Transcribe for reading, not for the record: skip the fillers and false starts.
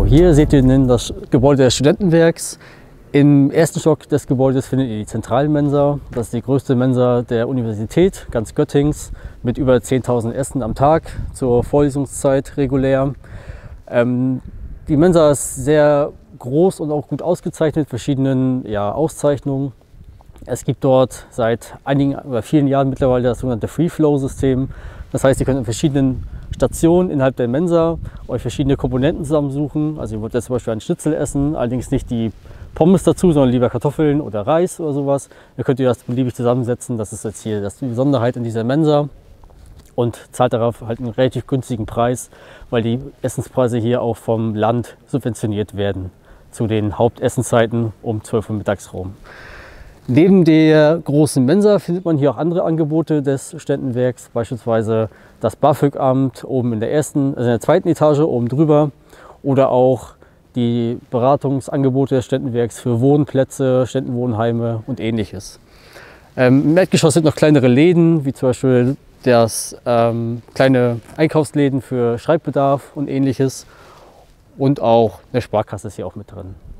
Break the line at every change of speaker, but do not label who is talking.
Hier seht ihr das Gebäude des Studentenwerks. Im ersten Stock des Gebäudes findet ihr die Zentralmensa. Das ist die größte Mensa der Universität, ganz Göttingens, mit über 10.000 Essen am Tag zur Vorlesungszeit regulär. Die Mensa ist sehr groß und auch gut ausgezeichnet mit verschiedenen Auszeichnungen. Es gibt dort seit vielen Jahren mittlerweile das sogenannte Free-Flow-System. Das heißt, ihr könnt in verschiedenen Stationen innerhalb der Mensa euch verschiedene Komponenten zusammensuchen. Also ihr wollt jetzt zum Beispiel einen Schnitzel essen, allerdings nicht die Pommes dazu, sondern lieber Kartoffeln oder Reis oder sowas. Dann könnt ihr das beliebig zusammensetzen. Das ist jetzt hier die Besonderheit in dieser Mensa. Und zahlt darauf halt einen relativ günstigen Preis, weil die Essenspreise hier auch vom Land subventioniert werden zu den Hauptessenszeiten um 12 Uhr mittags rum. Neben der großen Mensa findet man hier auch andere Angebote des Studentenwerks, beispielsweise das BAföG-Amt oben in der zweiten Etage oben drüber oder auch die Beratungsangebote des Studentenwerks für Wohnplätze, Studentenwohnheime und ähnliches. Im Erdgeschoss sind noch kleinere Läden, wie zum Beispiel kleine Einkaufsläden für Schreibbedarf und ähnliches. Und auch eine Sparkasse ist hier auch mit drin.